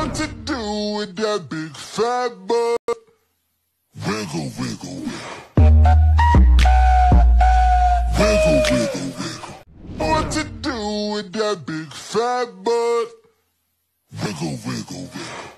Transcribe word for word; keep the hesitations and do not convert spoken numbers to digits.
What to do with that big fat butt? Wiggle, wiggle, wiggle. Wiggle, wiggle, wiggle. What to do with that big fat butt? Wiggle, wiggle, wiggle.